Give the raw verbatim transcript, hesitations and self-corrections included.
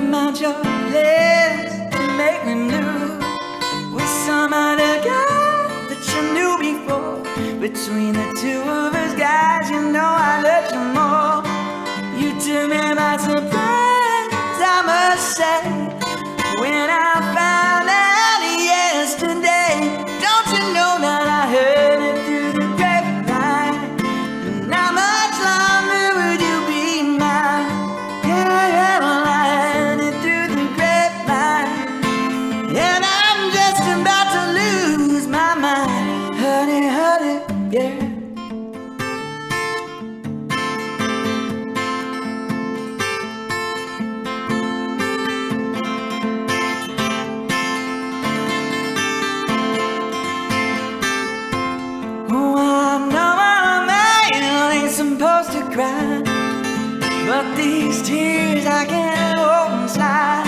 about your plans to make me new with some other guy that you knew before. Between the two of us guys, you know I loved you more. You took me by surprise, I must say, when I found out yesterday. Don't you know that I heard it through the grapevine? And how much longer would you be mine? Yeah, yeah, well, I heard it through the grapevine, and I'm just about to lose my mind. Honey, honey, yeah. Supposed to cry, but these tears I can't hold inside.